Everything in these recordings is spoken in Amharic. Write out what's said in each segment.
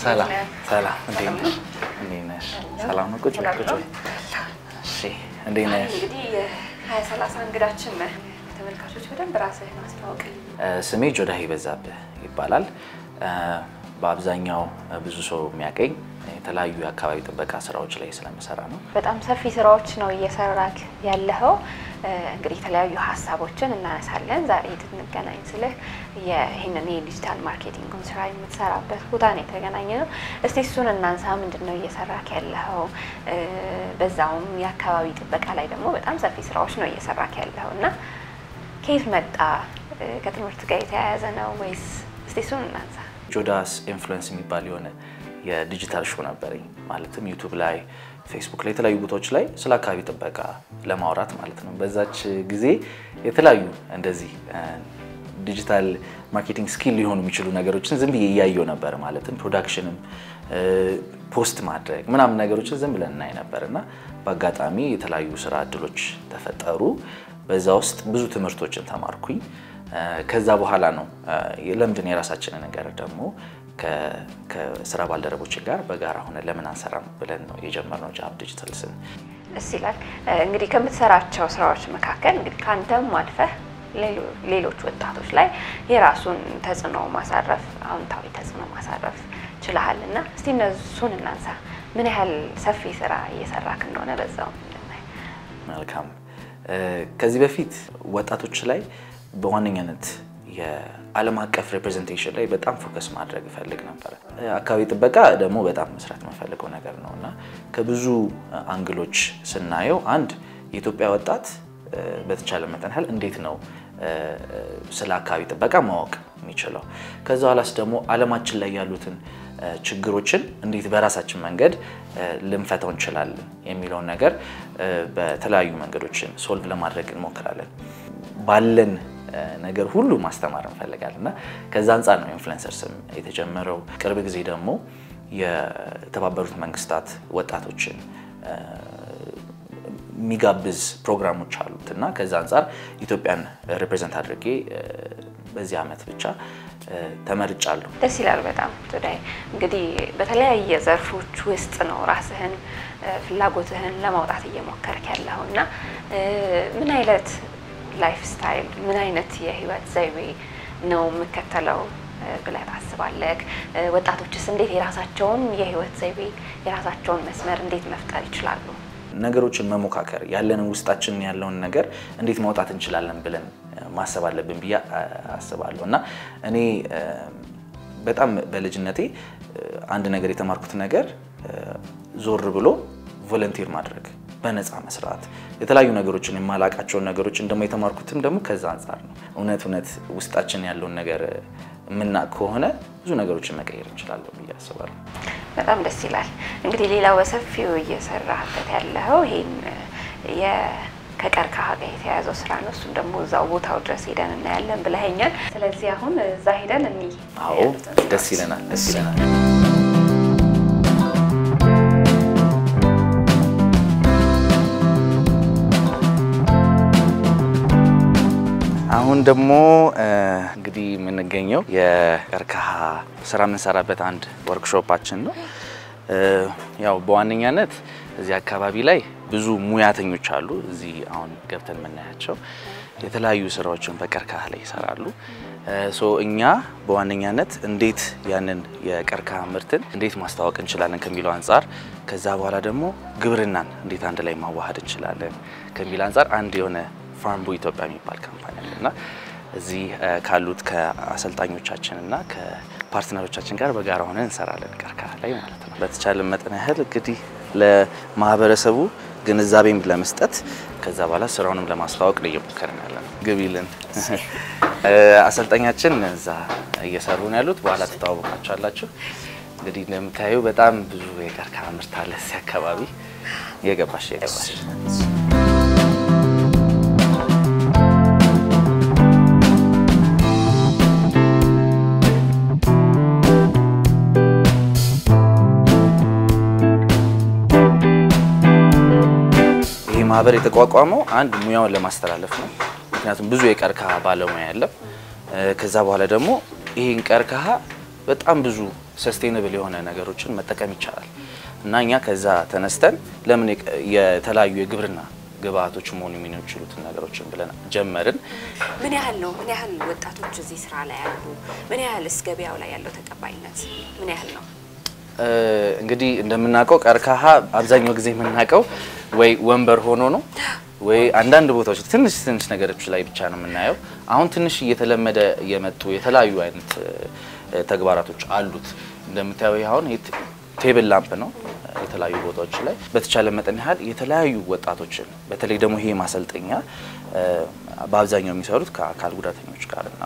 ሰላም ሰላም እንዴት ነሽ ሰላም ነው ቁጭ እሺ እንዴት ነሽ እንግዲህ 2030 እንግዳችን ነህ ተመልካቾች በደንብ ራስህን አስተዋውቅ ስሜ ጆዳሄ በዛብህ ይባላል በአብዛኛው ብዙ ሰው የሚያቀኝ የተለያዩ አካባቢ ጥበቃ ስራዎች ላይ ስለምሰራ ነው በጣም ሰፊ ስራዎች ነው እየሰራክ ያለኸው እንግዲህ የተለያዩ ሐሳቦችን እናነሳለን ዛሬ እንገናኝ ስለህ የሄነኔ ዲጂታል ማርኬቲንግ ስራ የምትሰራበት ቦታ ነው የተገናኘነው እስቲ እሱን እናንሳ ምንድነው እየሰራክ ያለኸው በዛውም የአካባቢ ጥበቃ ላይ ደግሞ በጣም ሰፊ ስራዎች ነው እየሰራክ ያለኸውና ከየት መጣ ከትምህርት ጋር የተያያዘ ነው ወይስ እስቲ እሱን እናንሳ ጆዳስ ኢንፍሉዌንስ የሚባል የሆነ የዲጂታል ሾው ነበርኝ ማለትም ዩቲዩብ ላይ ፌስቡክ ላይ የተለያዩ ቦታዎች ላይ ስለ አካባቢ ጥበቃ ለማውራት ማለት ነው በዛች ጊዜ የተለያዩ እንደዚህ ዲጂታል ማርኬቲንግ ስኪል ሊሆኑ የሚችሉ ነገሮችን ዝም ብዬ ያያየው ነበር ማለትም ፕሮዳክሽንም ፖስት ማድረግ ምናምን ነገሮችን ዝም ብለን እናይ ነበርና በአጋጣሚ የተለያዩ ስራ እድሎች ተፈጠሩ በዛ ውስጥ ብዙ ትምህርቶችን ተማርኩኝ ከዛ በኋላ ነው ለምንድን የራሳችንን ነገር ደግሞ ከስራ ባልደረቦች ጋር በጋራ ሆነ ለምን አንሰራም ብለን ነው የጀመርነው ጃብ ዲጂታልስን እሺ ይላል እንግዲህ ከምትሰራቸው ስራዎች መካከል እንግዲህ ካንተም አልፈህ ሌሎች ወጣቶች ላይ የራሱን ተጽዕኖ ማሳረፍ አዎንታዊ ተጽዕኖ ማሳረፍ ችለሃልና እስቲ እነሱን እናንሳ ምን ያህል ሰፊ ስራ እየሰራክ እንደሆነ በዛው እንናይ መልካም ከዚህ በፊት ወጣቶች ላይ በዋነኛነት የዓለም አቀፍ ሪፕሬዘንቴሽን ላይ በጣም ፎከስ ማድረግ ፈልግ ነበር አካባቢ ጥበቃ ደግሞ በጣም መስራት መፈልገው ነገር ነውና ከብዙ አንግሎች ስናየው አንድ የኢትዮጵያ ወጣት በተቻለ መጠን ህል እንዴት ነው ስለ አካባቢ ጥበቃ ማወቅ የሚችለው ከዛው አላስ ደግሞ ዓለማችን ላይ ያሉትን ችግሮችን እንዴት በራሳችን መንገድ ልንፈታው እንችላለን የሚለው ነገር በተለያዩ መንገዶችን ሶልቭ ለማድረግ እንሞክራለን ባለን ነገር ሁሉ ማስተማር እንፈልጋለንና ከዛ አንፃር ነው ኢንፍሉዌንሰርስም የተጀመረው ቅርብ ጊዜ ደግሞ የተባበሩት መንግስታት ወጣቶችን ሚጋብዝ ፕሮግራሞች አሉትና ከዛ አንፃር ኢትዮጵያን ሪፕሬዘንት አድርጌ በዚህ አመት ብቻ ተመርጫለሁ ደስ ይላል በጣም ቶday እንግዲህ በተለያየ ዘርፎች ውስጥ ነው ራስህን ፍላጎትህን ለማውጣት እየሞከርክ ያለውና ምን አይነት ላይፍ ስታይል ምን አይነት የህይወት ዘይቤ ነው መከተለው ብለህ ታስባለህ ወጣቶችስ እንዴት የራሳቸውን የህይወት ዘይቤ የራሳቸውን መስመር እንዴት መፍጠር ይችላሉ ነገሮችን መሞካከር ያለንን ውስጣችን ያለውን ነገር እንዴት ማውጣት እንችላለን ብለን ማሰብ አለብን ብዬ አስባለሁና እኔ በጣም በልጅነቴ አንድ ነገር የተማርኩት ነገር ዞር ብሎ ቮለንቲር ማድረግ በነፃ መስራት የተለያዩ ነገሮችን የማላቃቸው ነገሮች እንደማ የተማርኩትም ደግሞ ከዛ አንፃር ነው እውነት ውስጣችን ያለውን ነገር ምንና ከሆነ ብዙ ነገሮችን መቀየር እንችላለን ብዬ አስባለሁ በጣም ደስ ይላል እንግዲህ ሌላው በሰፊው እየሰራህበት ያለው ይሄን ከቀርከሃ ጋር የተያያዘው ስራ ነው እሱም ደግሞ እዛው ቦታው ድረስ ሄደን እናያለን ብለኸኛል ስለዚህ አሁን እዛ ሄደን አዎ ደስ ይለናል አሁን ደግሞ እንግዲህ የምንገኘው የቀርከሃ ስራ የምንሰራበት አንድ ወርክሾፓችን ነው ያው በዋነኛነት እዚህ አካባቢ ላይ ብዙ ሙያተኞች አሉ እዚህ አሁን ገብተን መናያቸው የተለያዩ ስራዎችን በቀርከሃ ላይ ይሰራሉ እኛ በዋነኛነት እንዴት ያንን የቀርከሃ ምርትን እንዴት ማስተዋወቅ እንችላለን ከሚለው አንፃር ከዛ በኋላ ደግሞ ግብርናን እንዴት አንድ ላይ ማዋሃድ እንችላለን ከሚል አንፃር አንድ የሆነ ፋርምቦ ኢትዮጵያ የሚባል ካምፓኒ አለና እዚህ ካሉት ከአሰልጣኞቻችንና ከፓርትነሮቻችን ጋር በጋራ ሆነን እንሰራለን ቀርከሃ ላይ ማለት ነው በተቻለ መጠን ያህል እንግዲህ ለማህበረሰቡ ግንዛቤም ለመስጠት ከዛ በኋላ ስራውንም ለማስተዋወቅ እየሞከርን ያለነው ግቢልን አሰልጣኛችን እዛ እየሰሩ ነው ያሉት በኋላ ተጣጣውባቻላችሁ እንግዲህ ለምታዩ በጣም ብዙ የቀርከሃ ምርት አለ እዚህ አካባቢ የገባሽ ማህበር የተቋቋመው አንድ ሙያውን ለማስተላለፍ ነው ምክንያቱም ብዙ የቀርከሃ ባለሙያ ያለ ከዛ በኋላ ደግሞ ይሄን ቀርከሃ በጣም ብዙ ሰስቴይነብል የሆነ ነገሮችን መጠቀም ይቻላል እና እኛ ከዛ ተነስተን ለምን የተለያዩ የግብርና ግብአቶች መሆኑ የሚችሉት ነገሮችን ብለን ጀመርን። ምን ያህል ወጣቶች እዚህ ስራ ላይ ያሉ ምን ያህል ገበያው ላይ ያለው ተቀባይነት ምን ያህል ነው? እንግዲህ እንደምናውቀው ቀርከሃ አብዛኛው ጊዜ የምናውቀው ወይ ወንበር ሆኖ ነው ወይ አንዳንድ ቦታዎች ትንሽ ነገሮች ላይ ብቻ ነው የምናየው። አሁን ትንሽ እየተለመደ የመጡ የተለያዩ አይነት ተግባራቶች አሉት። እንደምታየው አሁን ቴብል ላምፕ ነው የተለያዩ ቦታዎች ላይ በተቻለ መጠን ያህል የተለያዩ ወጣቶችን በተለይ ደግሞ ይሄ ማሰልጠኛ በአብዛኛው የሚሰሩት ከአካል ጉዳተኞች ጋርና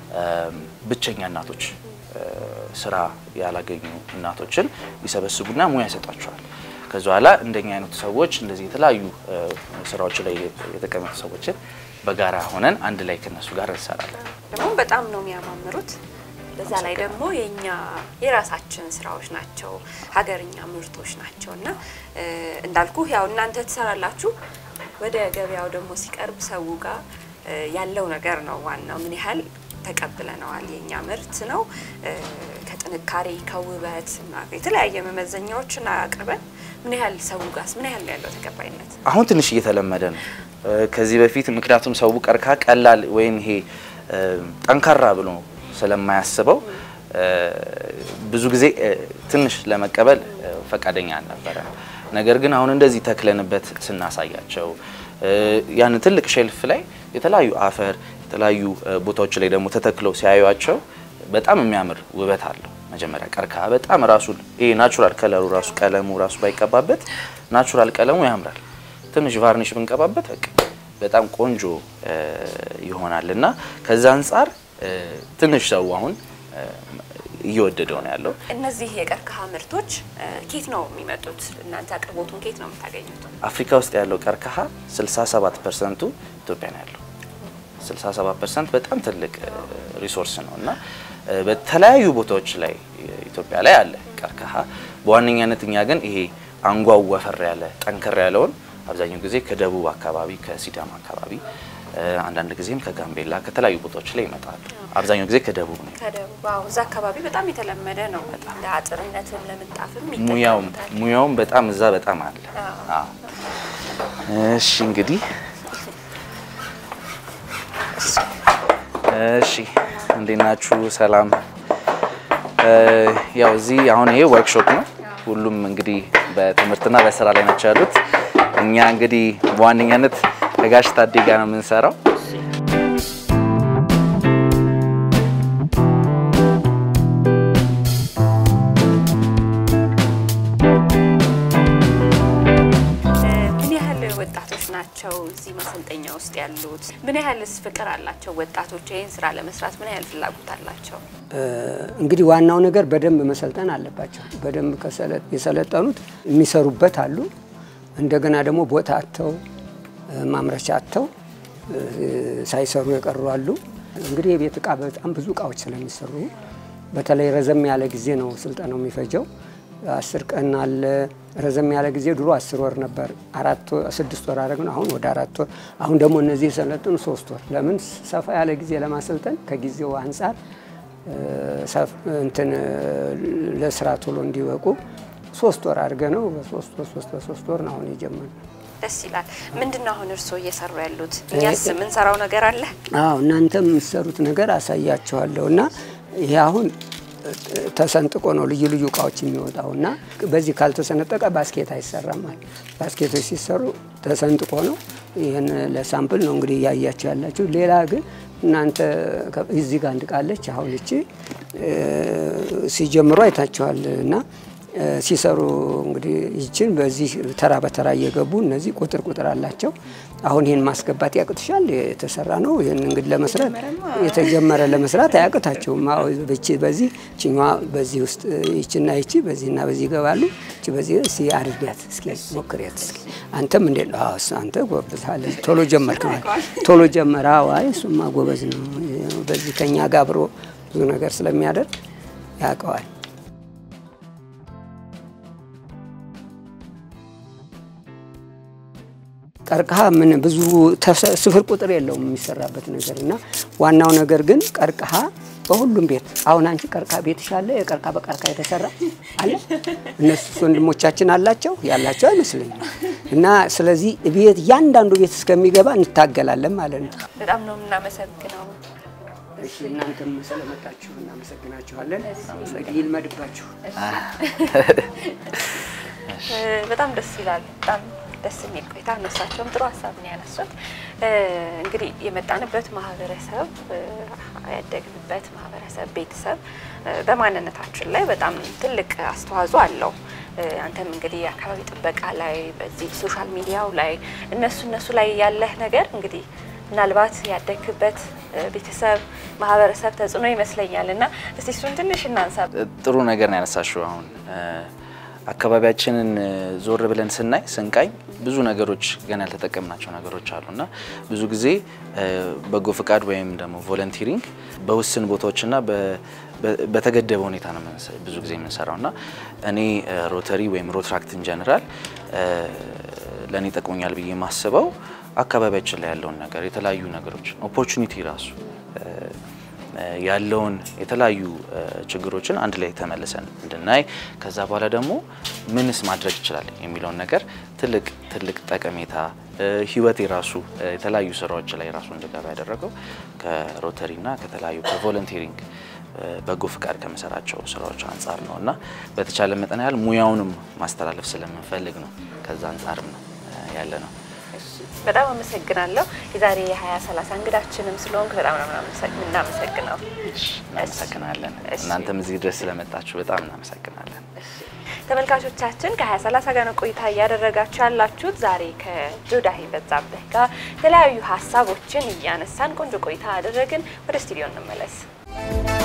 ብቸኛ እናቶች ስራ ያላገኙ እናቶችን ይሰበስቡና ሙያ ይሰጣቸዋል። ከዛ በኋላ እንደኛ አይነት ሰዎች እንደዚህ የተለያዩ ስራዎች ላይ የተቀመጡ ሰዎችን በጋራ ሆነን አንድ ላይ ከነሱ ጋር እንሰራለን። ደግሞ በጣም ነው የሚያማምሩት። በዛ ላይ ደግሞ የራሳችን ስራዎች ናቸው ሀገርኛ ምርቶች ናቸውና እንዳልኩ ያው እናንተ ተሰራላችሁ ወደ ገበያው ደግሞ ሲቀርብ ሰው ጋር ያለው ነገር ነው ዋናው ምን ያህል ተቀብለናል የኛ ምርት ነው ከጥንካሬ ከውበት እና የተለያየ መመዘኛዎችን አቅርበን ምን ያህል ሰው ጋር ምን ያህል ያለው ተቀባይነት አሁን ትንሽ እየተለመደ ነው። ከዚህ በፊት ምክንያቱም ሰው ቀርከሃ ቀላል ወይም ይሄ ጠንካራ ብሎ ስለማያስበው ብዙ ጊዜ ትንሽ ለመቀበል ፈቃደኛ አልነበረ። ነገር ግን አሁን እንደዚህ ተክለንበት ስናሳያቸው ያን ትልቅ ሼልፍ ላይ የተለያዩ አፈር የተለያዩ ቦታዎች ላይ ደግሞ ተተክለው ሲያዩአቸው በጣም የሚያምር ውበት አለው። መጀመሪያ ቀርከሃ በጣም ራሱ ይሄ ናቹራል ከለሩ ራሱ ቀለሙ ራሱ ባይቀባበት ናቹራል ቀለሙ ያምራል። ትንሽ ቫርኒሽ ብንቀባበት በጣም ቆንጆ ይሆናልና ከዛ አንፃር ትንሽ ሰው አሁን እየወደደው ነው ያለው። እነዚህ የቀርከሃ ምርቶች ኬት ነው የሚመጡት? እናንተ አቅርቦቱን ኬት ነው የምታገኙት? አፍሪካ ውስጥ ያለው ቀርከሃ 67% ኢትዮጵያ ነው ያለው። 67% በጣም ትልቅ ሪሶርስ ነውና በተለያዩ ቦታዎች ላይ ኢትዮጵያ ላይ አለ ቀርከሃ። በዋነኛነት እኛ ግን ይሄ አንጓው ወፈር ያለ ጠንከር ያለውን አብዛኛው ጊዜ ከደቡብ አካባቢ ከሲዳማ አካባቢ አንዳንድ ጊዜም ከጋምቤላ ከተለያዩ ቦታዎች ላይ ይመጣሉ። አብዛኛው ጊዜ ከደቡብ ነው። ከደቡብ እዛ አካባቢ በጣም የተለመደ ነው። ለአጥርነትም ለምንጣፍም ይጠቀሙታል። ሙያውም በጣም እዛ በጣም አለ። እሺ እንግዲህ እሺ እንዴት ናችሁ? ሰላም። ያው እዚህ አሁን ይሄ ወርክሾፕ ነው። ሁሉም እንግዲህ በትምህርትና በስራ ላይ ናቸው ያሉት። እኛ እንግዲህ በዋነኛነት ከጋሽ ታዴ ጋር ነው የምንሰራው። ምን ያህል ወጣቶች ናቸው እዚህ ማሰልጠኛ ውስጥ ያሉት? ምን ያህልስ ፍቅር አላቸው ወጣቶች? ይሄን ስራ ለመስራት ምን ያህል ፍላጎት አላቸው? እንግዲህ ዋናው ነገር በደንብ መሰልጠን አለባቸው። በደንብ የሰለጠኑት የሚሰሩበት አሉ። እንደገና ደግሞ ቦታ አጥተው ማምረቻ አጥተው ሳይሰሩ የቀሩ አሉ። እንግዲህ የቤት ዕቃ በጣም ብዙ ዕቃዎች ስለሚሰሩ በተለይ ረዘም ያለ ጊዜ ነው ስልጠናው የሚፈጀው። 10 ቀን አለ። ረዘም ያለ ጊዜ ድሮ 10 ወር ነበር። 6 ወር አደረግነው አሁን ወደ 4 ወር። አሁን ደግሞ እነዚህ የሰለጠኑ 3 ወር። ለምን ሰፋ ያለ ጊዜ ለማሰልጠን ከጊዜው አንፃር እንትን ለስራ ቶሎ እንዲበቁ 3 ወር አድርገነው በ3 ወር ነው አሁን የጀመረው። ደስ ይላል። ምንድነው አሁን እርሶ እየሰሩ ያሉት? እኛስ ምን ሰራው ነገር አለ? አዎ እናንተም የምትሰሩት ነገር አሳያችኋለሁና ይሄ አሁን ተሰንጥቆ ነው ልዩ ዕቃዎች የሚወጣውና በዚህ ካልተሰነጠቀ ባስኬት አይሰራም ማለት። ባስኬቶች ሲሰሩ ተሰንጥቆ ነው። ይሄን ለሳምፕል ነው እንግዲህ ያያችሁ ያላችሁ። ሌላ ግን እናንተ እዚህ ጋር እንድቃለች አሁን እቺ ሲጀምሩ አይታችኋልና ሲሰሩ እንግዲህ ይችን በዚህ ተራ በተራ እየገቡ እነዚህ ቁጥር አላቸው። አሁን ይሄን ማስገባት ያቅትሻል? የተሰራ ነው። ይሄን እንግዲህ ለመስራት የተጀመረ ለመስራት አያቅታቸውም። አው በዚህ ቺኛ በዚህ ውስጥ ይችና ይቺ በዚህና በዚህ ይገባሉ። እቺ በዚህ እስኪ አድርጊያት እስኪ ሞክሪያት እስኪ። አንተም እንዴት ነው? አዎ አንተ ጎበዝሃል። ቶሎ ጀመርክ ማለት ቶሎ ጀመራ። አይ እሱማ ጎበዝ ነው። በዚህ ከኛ ጋር አብሮ ብዙ ነገር ስለሚያደርግ ያውቀዋል። ቀርከሃ ምን ብዙ ስፍር ቁጥር የለውም የሚሰራበት ነገርና ዋናው ነገር ግን ቀርከሃ በሁሉም ቤት አሁን አንቺ ቀርከሃ ቤትሽ አለ የቀርከሃ በቀርከሃ የተሰራ አለ እነሱ ወንድሞቻችን አላቸው ያላቸው አይመስልኝም እና ስለዚህ ቤት ያንዳንዱ ቤት እስከሚገባ እንታገላለን ማለት ነው በጣም ነው እናመሰግነው እሺ እናንተም ስለመጣችሁ እናመሰግናችኋለን ይልመድባችሁ በጣም ደስ ይላል በጣም ደስ የሚል ቆይታ እነሳቸውም ጥሩ ሀሳብ ነው ያነሱት እንግዲህ የመጣንበት ማህበረሰብ ያደግንበት ማህበረሰብ ቤተሰብ በማንነታችን ላይ በጣም ትልቅ አስተዋጽኦ አለው አንተም እንግዲህ አካባቢ ጥበቃ ላይ በዚህ ሶሻል ሚዲያው ላይ እነሱ ላይ ያለህ ነገር እንግዲህ ምናልባት ያደግበት ቤተሰብ ማህበረሰብ ተጽዕኖ ይመስለኛልና እስቲ እሱን ትንሽ እናንሳ ጥሩ ነገር ነው ያነሳሽው አሁን አካባቢያችንን ዞር ብለን ስናይ ስንቃኝ ብዙ ነገሮች ገና ያልተጠቀምናቸው ነገሮች አሉና ብዙ ጊዜ በጎ ፍቃድ ወይም ደግሞ ቮለንቲሪንግ በውስን ቦታዎችና በተገደበ ሁኔታ ነው ብዙ ጊዜ የምንሰራውና እኔ ሮተሪ ወይም ሮትራክት ኢን ጀነራል ለኔ ጠቅሞኛል ብዬ ማስበው አካባቢያችን ላይ ያለውን ነገር የተለያዩ ነገሮች ኦፖርቹኒቲ ራሱ ያለውን የተለያዩ ችግሮችን አንድ ላይ ተመልሰን እንድናይ ከዛ በኋላ ደግሞ ምንስ ማድረግ ይችላል የሚለው ነገር ትልቅ ጠቀሜታ ህይወት የራሱ የተለያዩ ስራዎች ላይ ራሱ እንደገባ ያደረገው ከሮተሪና ከተለያዩ ከቮለንቲሪንግ በጎ ፍቃድ ከመሰራቸው ስራዎች አንፃር ነውና በተቻለ መጠን ያህል ሙያውንም ማስተላለፍ ስለምንፈልግ ነው ከዛ አንፃርም ነው ያለ ነው በጣም አመሰግናለሁ የዛሬ 2030 እንግዳችንም ስለሆንክ በጣም እናመሰግናለን እናመሰግናለን እናንተም እዚህ ድረስ ስለመጣችሁ በጣም እናመሰግናለን ተመልካቾቻችን ከ2030 ጋር ቆይታ ያደረጋችሁ ያላችሁት ዛሬ ከጆዳሄ በዛብህ ጋር የተለያዩ ሀሳቦችን እያነሳን ቆንጆ ቆይታ አደረግን ወደ ስቱዲዮ እንመለስ